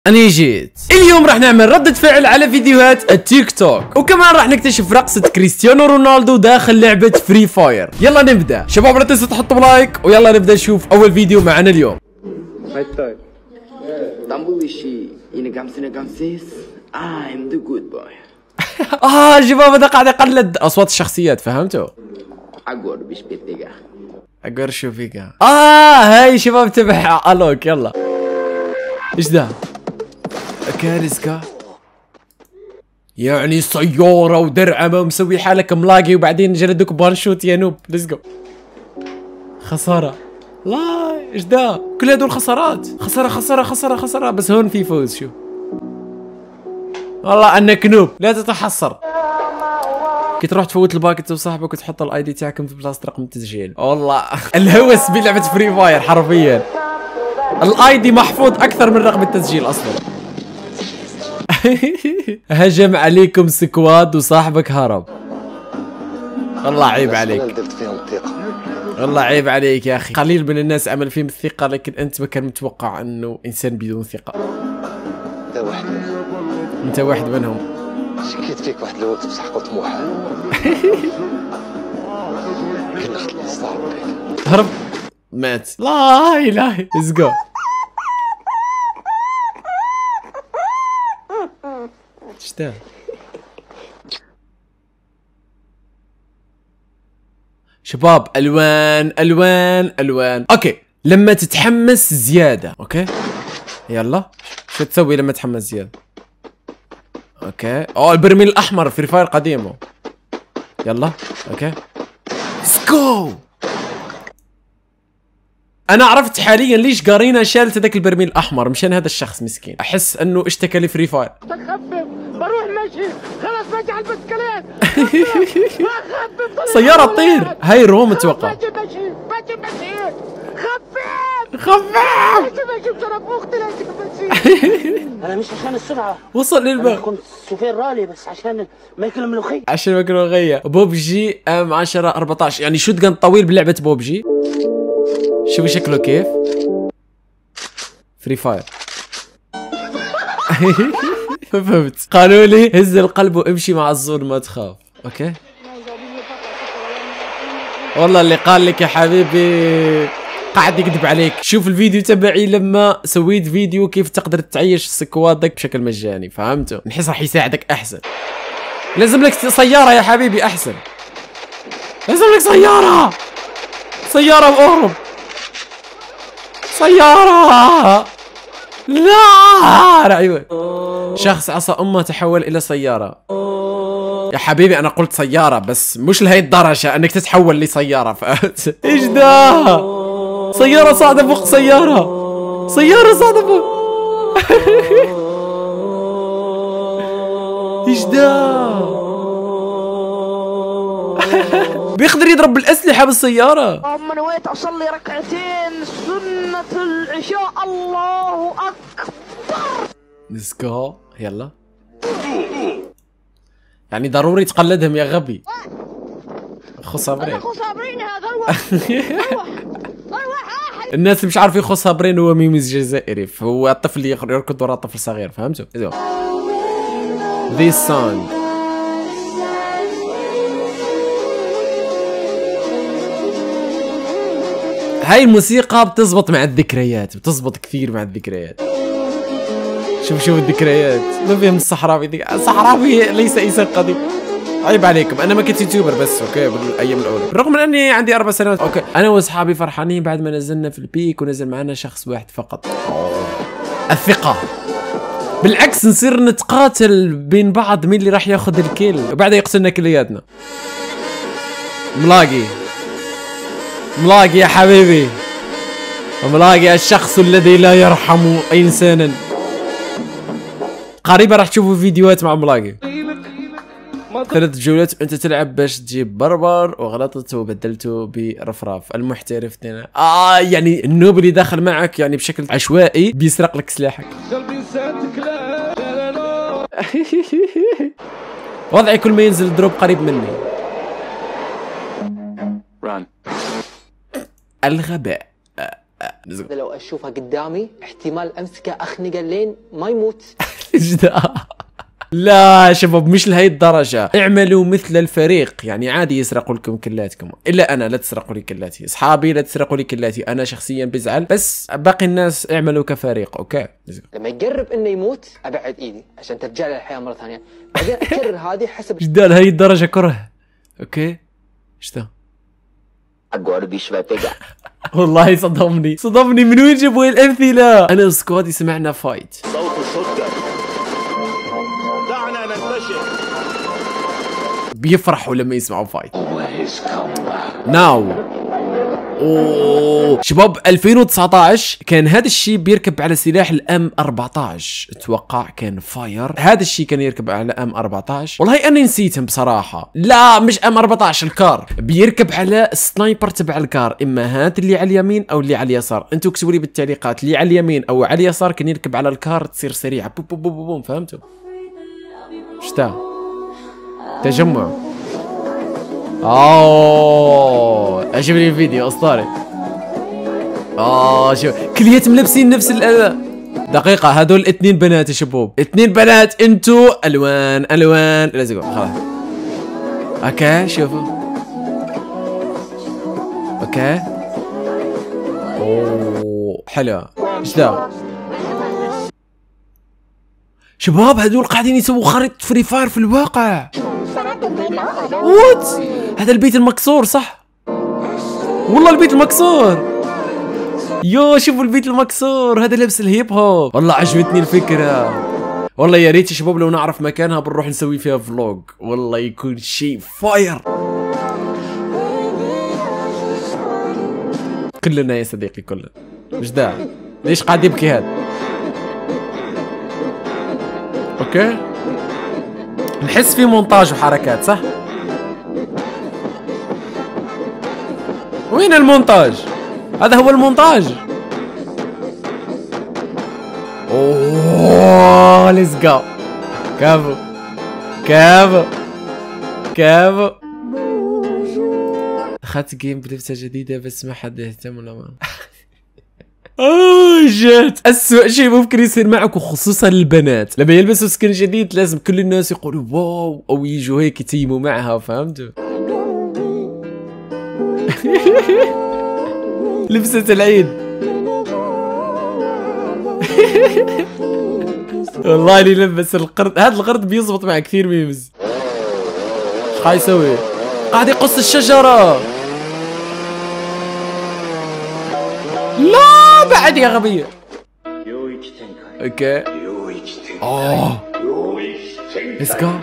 أنا جيت اليوم راح نعمل ردة فعل على فيديوهات التيك توك، وكمان راح نكتشف رقصة كريستيانو رونالدو داخل لعبة فري فاير. يلا نبدأ شباب، لا تنسوا تحطوا لايك ويلا نبدأ نشوف أول فيديو معنا اليوم. شباب هذا قاعد يقلد أصوات الشخصيات، فهمتوا؟ أقول شو فيك هاي شباب تبع ألوك. يلا ايش ذا؟ كارثة يعني سيارة ودرعمة ومسوي حالك ملاقي وبعدين جلدوك بانشوت يا نوب. ليتس جو. خسارة. لا ايش ذا؟ كل هدول خسارات. خسارة خسارة خسارة خسارة، بس هون في فوز. شو والله انك نوب، لا تتحسر. كنت تروح تفوت الباكت وصاحبك وتحط الاي دي تاعكم في بلاصة رقم التسجيل. والله الهوس بلعبة فري فاير حرفيا. الاي دي محفوظ اكثر من رقم التسجيل اصلا. هجم عليكم سكواد وصاحبك هرب. والله عيب عليك، والله عيب عليك يا اخي. قليل من الناس عمل فيهم الثقة، لكن انت ما كان متوقع انه انسان بدون ثقة. انت واحد منهم. شكيت فيك واحد الوقت بصح قلت محال. هرب مات. لا الهي. ليتس جو. ايش ده؟ شباب الوان الوان الوان. اوكي لما تتحمس زياده. اوكي يلا شو تسوي لما تتحمس زياده؟ اوكي البرميل الاحمر فري فاير قديمه. يلا اوكي ليتس جو. انا عرفت حاليا ليش قارينا شالت هذاك البرميل الاحمر، مشان هذا الشخص مسكين احس انه اشتكى لي فري فاير. بخفف بروح مشي خلاص ماشي على البسكليت. سيارة تطير. هاي روم اتوقع. ماشي خفف خفاف. ماشي بسرعة اختي ماشي. انا مش عشان السرعة، وصل للباب. كنت سوفير رالي بس عشان ما ياكل الملوخية. عشان ما ياكل ملوخية. بوبجي ام 10 14 يعني شوت جن طويل بلعبة بوبجي. شوفوا شكله كيف. فري فاير. فهمت. قالوا لي هز القلب وامشي مع الزور ما تخاف. اوكي والله اللي قال لك يا حبيبي قاعد يكذب عليك. شوف الفيديو تبعي لما سويت فيديو كيف تقدر تعيش سكوادك بشكل مجاني، فهمتوا؟ نحس راح يساعدك احسن. لازم لك سيارة يا حبيبي احسن. لازم لك سيارة. سيارة بأوروب. سيارة. لا رعيوة. شخص عصى امه تحول الى سيارة. يا حبيبي انا قلت سيارة بس مش لهي الدرجة انك تتحول لسيارة، فهمت؟ ايش ده؟ سيارة صاعدة فوق سيارة. سيارة صاعدة فوق. ايش ده؟ بيقدر يضرب بالاسلحة بالسيارة. اما نويت اصلي ركعتين سنة العشاء. الله اكبر. ليتس جو. يلا يعني ضروري تقلدهم يا غبي. اخو صابرين. اخو صابرين هذا. روح الناس اللي مش عارف اخو صابرين هو ميمز جزائري، فهو الطفل يركض وراء طفل صغير، فهمتوا؟ This song. هاي الموسيقى بتزبط مع الذكريات، بتزبط كثير مع الذكريات. شوف الذكريات. ما فيهم الصحراوي. الصحراوي ليس انسان قديم. عيب عليكم، انا ما كنت يوتيوبر بس اوكي بالايام الاولى، بالرغم من اني عندي 4 سنوات. اوكي انا واصحابي فرحانين بعد ما نزلنا في البيك ونزل معنا شخص واحد فقط. الثقة. بالعكس نصير نتقاتل بين بعض مين اللي راح ياخذ الكيل وبعدها يقتلنا كلياتنا. ملاقي يا حبيبي. ملاقي الشخص الذي لا يرحم انسانا. قريبا راح تشوفوا فيديوهات مع ملاقي. 3 جولات انت تلعب باش تجيب بربر وغلطت وبدلته برفراف. المحترف يعني النوب اللي داخل معك يعني بشكل عشوائي بيسرق لك سلاحك. وضعي كل ما ينزل دروب قريب مني. الغباء. لو اشوفها قدامي احتمال امسكه اخنقه لين ما يموت. جدا. لا شباب مش لهي الدرجة، اعملوا مثل الفريق، يعني عادي يسرقوا لكم كلاتكم، الا انا لا تسرقوا لي كلاتي، اصحابي لا تسرقوا لي كلاتي، انا شخصيا بزعل، بس باقي الناس اعملوا كفريق. اوكي لما يقرب انه يموت ابعد ايدي عشان ترجع له الحياة مرة ثانية، بعدين اكرر هذه حسب جدا لهي الدرجة كره. اوكي ايش ذا؟ والله صدمني من وين جابوا الامثله؟ انا وسكوادي سمعنا فايت. صوت الشوتجن. دعنا ننتشر. بيفرحوا لما يسمعوا فايت. ناو اوه شباب 2019 كان هذا الشيء بيركب على سلاح الام 14 اتوقع كان فاير، هذا الشيء كان يركب على ام 14 والله انا نسيتهم بصراحه. لا مش ام 14 الكار، بيركب على السنايبر تبع الكار، اما هات اللي على اليمين او اللي على اليسار، انتم اكتبوا لي بالتعليقات اللي على اليمين او على اليسار كان يركب على الكار تصير سريعه بوم بوم بوم بوم. فهمتوا؟ شتا تجمع. عجبني الفيديو اسطوري. شوف كلياتهم لابسين نفس الاداء. دقيقة هذول 2 بنات يا شباب، 2 بنات، انتوا الوان لازقوا خلاص. اوكي شوفوا. اوكي اوه حلو. ايش ذا؟ شباب هذول قاعدين يسووا خريطة فري فاير في الواقع. وات؟ هذا البيت المكسور صح؟ والله البيت المكسور. يو شوفوا البيت المكسور، هذا لبس الهيب هوب. والله عجبتني الفكرة. والله يا ريت يا شباب لو نعرف مكانها بنروح نسوي فيها فلوج، والله يكون شيء فاير. كلنا يا صديقي كلنا. مش داعي. ليش قاعد يبكي هذا؟ اوكي نحس في مونتاج وحركات صح؟ وين المونتاج؟ هذا هو المونتاج. اوه ليتس جو. كافو كافو كافو. اخذت جيم بلبسة جديدة بس ما حد يهتم ولا ما. جد أسوأ شيء ممكن يصير معك وخصوصا البنات لما يلبسوا سكن جديد لازم كل الناس يقولوا واو او يجوا هيك يتيموا معها. فهمتوا؟ لبسة العيد. والله اللي لبس القرد، هذا القرد بيزبط مع كثير ميمز. ايش قاعد يسوي؟ قاعد يقص الشجرة. لا بعد يا غبية. اوكي ليتس جو.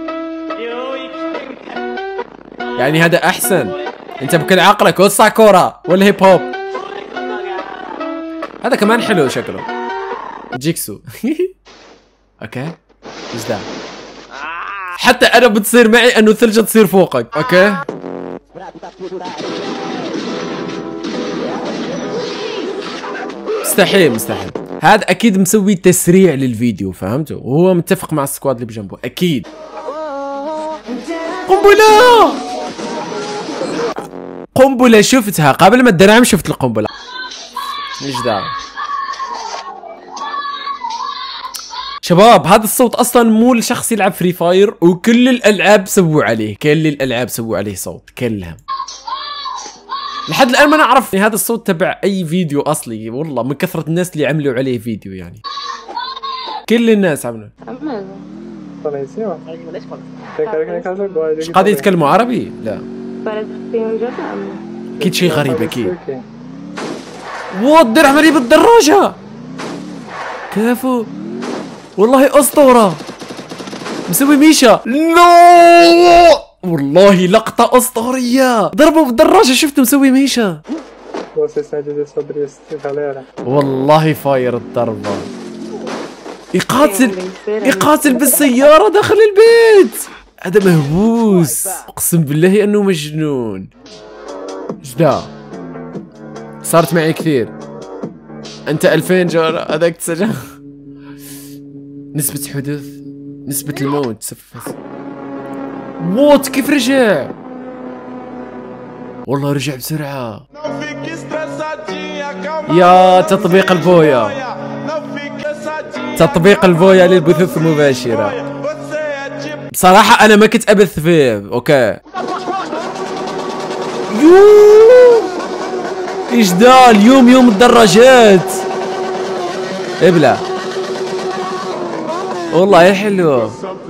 يعني هذا احسن. انت بكل عقلك وسع كورة ولا هيب هوب. هذا كمان حلو شكله جيكسو. اوكي ايش ذا؟ حتى انا بتصير معي انه الثلجة تصير فوقك. اوكي مستحيل. هذا اكيد مسوي تسريع للفيديو. فهمتوا؟ وهو متفق مع السكواد اللي بجنبه اكيد. قنبلة شفتها قبل ما الدرعم، شفت القنبلة. مش داعي شباب. هذا الصوت اصلا مو لشخص يلعب فري فاير، وكل الالعاب سووا عليه صوت كلهم. لحد الان ما نعرف هذا الصوت تبع اي فيديو اصلي، والله من كثرة الناس اللي عملوا عليه فيديو يعني. كل الناس عملوا. ايش قاعد يتكلموا عربي؟ لا اكيد شيء غريب اكيد. الدرع مريب بالدراجة. كيفو والله اسطورة. مسوي ميشا. لا والله لقطة اسطورية، ضربه بالدراجة شفته مسوي ميشا. والله فاير الضربة. يقاتل بالسيارة داخل البيت. هذا مهووس اقسم بالله انه مجنون. جدا صارت معي كثير. انت 2000 جولة هذاك تسجل. نسبة حدوث، نسبة الموت 0. وات كيف رجع؟ والله رجع بسرعة. يا تطبيق البويا، تطبيق البويا للبثوث المباشرة. بصراحة أنا ما كنت أبث فيه. أوكي ايش دا اليوم يوم الدراجات. ابلع والله حلو.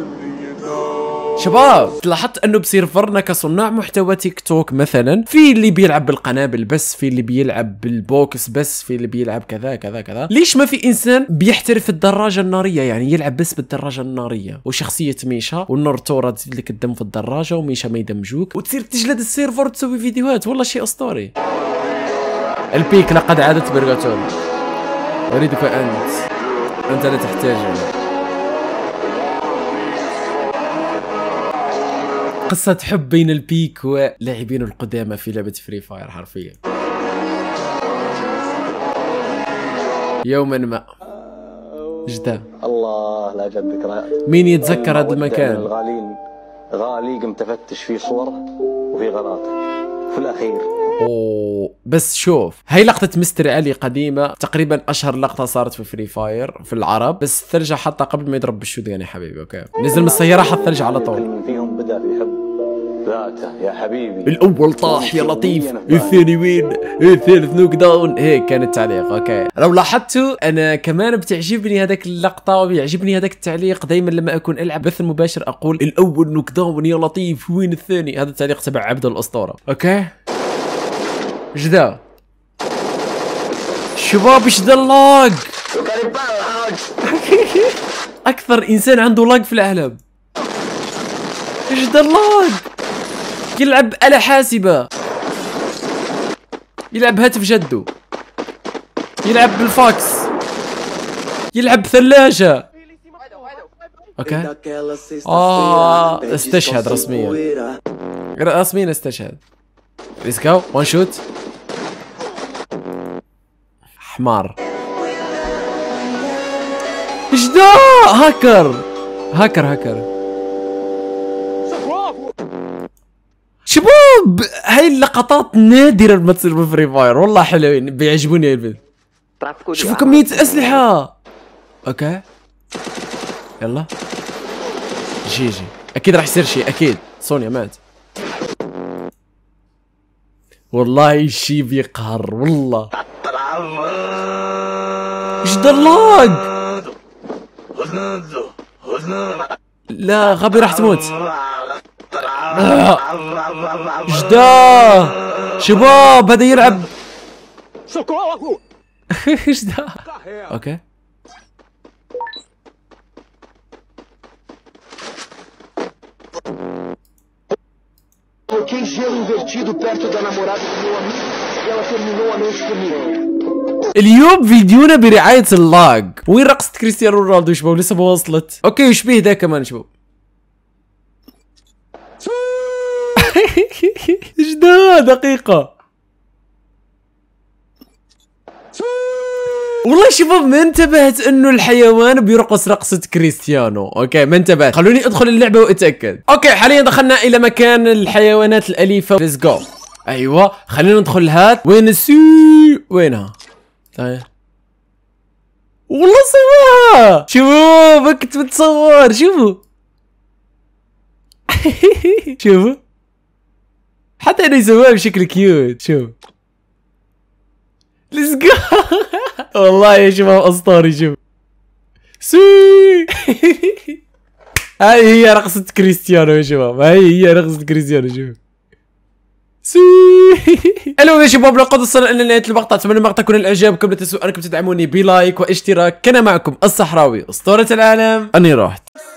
شباب لاحظت انه بسيرفرنا كصناع محتوى تيك توك مثلا في اللي بيلعب بالقنابل بس، في اللي بيلعب بالبوكس بس، في اللي بيلعب كذا كذا كذا. ليش ما في انسان بيحترف الدراجه الناريه، يعني يلعب بس بالدراجه الناريه وشخصيه ميشا والنورتورا تزيد لك الدم في الدراجه وميشا ما يدمجوك وتصير تجلد السيرفر وتسوي فيديوهات. والله شيء اسطوري. البيك لقد عادت برغاتون. اريدك انت لا تحتاجني. قصة حب بين البيك ولاعبين القدامى في لعبة فري فاير حرفيا. يوما ما جدا الله لا جد ذكريات. مين يتذكر هذا المكان؟ الغالين غالي قمت افتش فيه صور وفي غلط في الاخير. اوه بس شوف، هاي لقطة مستر علي قديمة، تقريبا اشهر لقطة صارت في فري فاير في العرب، بس الثلج حطها قبل ما يضرب بالشوتجن يا حبيبي. اوكي نزل من السيارة حط ثلج على طول. فيهم بدا يحب ذاته يا حبيبي. الاول طاح يا لطيف، الثاني وين، الثالث نوك داون. هيك كان التعليق. اوكي لو لاحظتوا انا كمان بتعجبني هذاك اللقطه وبيعجبني هذاك التعليق. دائما لما اكون العب بث مباشر اقول الاول نوك داون يا لطيف، وين الثاني. هذا التعليق تبع عبد الاسطوره. اوكي جدا شباب ايش ذا اللاج. اكثر انسان عنده لاج في العالم. ايش ذا اللاج. يلعب آلة حاسبة، يلعب هاتف جدو، يلعب بالفاكس، يلعب بثلاجة. اوكي استشهد رسميا. رسميا استشهد. ليتس جو وان شوت. حمار. ايش دا هاكر هاكر. شباب هاي اللقطات نادرة ما تصير بفري فاير، والله حلوين بيعجبوني الفيديو. شوفوا كمية أسلحة. اوكي يلا جي اكيد راح يصير شيء اكيد. سونيا مات. والله شي بيقهر والله. ايش ذا اللاج. لا غبي راح تموت. ايش دا شباب هذا يلعب. ايش دا. اوكي Coloquei gelo invertido perto da namorada do meu amigo e ela terminou a noite comigo. اليوم فيديونا برعاية اللاج. وين رقصة كريستيانو رونالدو شباب لسه ما وصلت. اوكي وش بيه ده كمان شباب. ايش ده دقيقة. والله شباب ما انتبهت انه الحيوان بيرقص رقصة كريستيانو. اوكي ما انتبهت، خلوني ادخل اللعبة واتأكد. اوكي حاليا دخلنا الى مكان الحيوانات الاليفة. ليتس جو. ايوه خلينا ندخل. هات وين وينها؟ طيب والله سواها. شوفوا كنت بتصور. شوفوا شوفوا حتى انا يسويها بشكل كيوت. شوف ليتس جو. والله يا شباب اسطوري. شوف هاي هي رقصة كريستيانو يا شباب، هاي هي رقصة كريستيانو. شوف المهم يا شباب لقد وصلنا الى نهايه المقطع. اتمنى المقطع يكون الاعجابكم. لا تنسوا انكم تدعموني بلايك واشتراك. كان معكم الصحراوي اسطورة العالم. اني رحت.